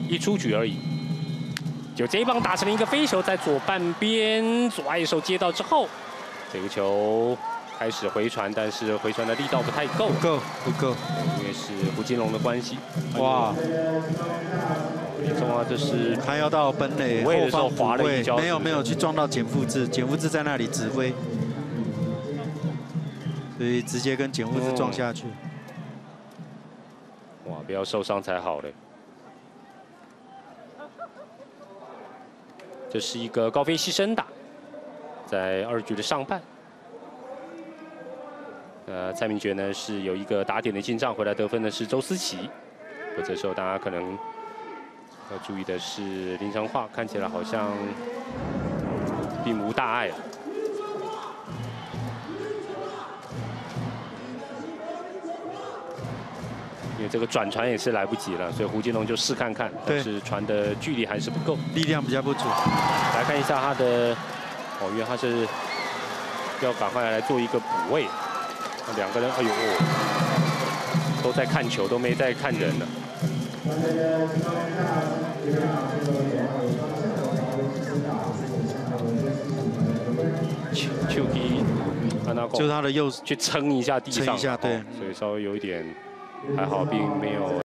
一出局而已。就这一棒打成了一个飞球，在左半边，左外手接到之后，这个球开始回传，但是回传的力道不太够， 不够， 因为是胡金龙的关系。 哇！ 严重啊，这是他要到本垒后方滑了一跤， 没有去撞到简富志，简富志在那里指挥，所以直接跟简富志撞下去。 哇，不要受伤才好嘞。 这是一个高飞牺牲打，在2局的上半。蔡明珏呢是有一个打点的进账，回来得分的是周思齐。不过这时候大家可能要注意的是林承化，看起来好像并无大碍。因为这个转传也是来不及了，所以胡金龙就试看看，但是传的距离还是不够， 力量比较不足。 来看一下他的，因为他是要赶快来做一个补位，两个人，哎呦，都在看球，都没在看人了。丘基， 就他的右去撑一下地上， 对， 所以稍微有一点。 还好，并没有。